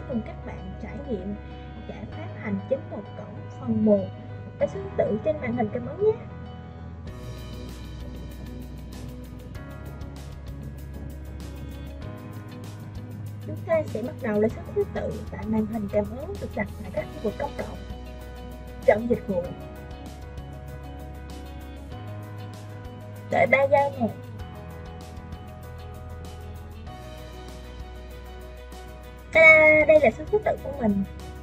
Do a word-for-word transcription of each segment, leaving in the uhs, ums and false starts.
cùng các bạn trải nghiệm giải pháp hành chính một cổng phần một với số thứ tự trên màn hình cảm ứng nhé. Chúng ta sẽ bắt đầu lấy số thứ tự tại màn hình cảm ứng được đặt tại các khu vực công cộng, chọn dịch vụ, đợi ba giây nè. Ta-da! Đây là số thứ tự của mình.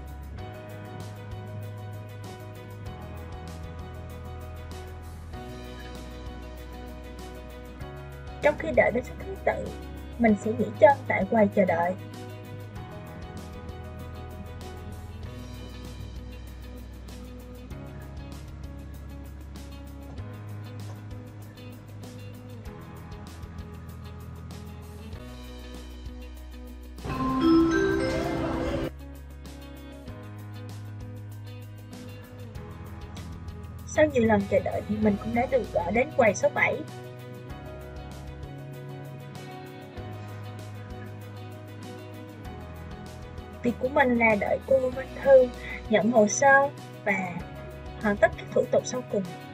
Trong khi đợi đến số thứ tự, mình sẽ nghỉ chân tại quầy chờ đợi. Sau nhiều lần chờ đợi thì mình cũng đã được gọi đến quầy số bảy. Việc của mình là đợi cô Văn Thư nhận hồ sơ và hoàn tất các thủ tục sau cùng.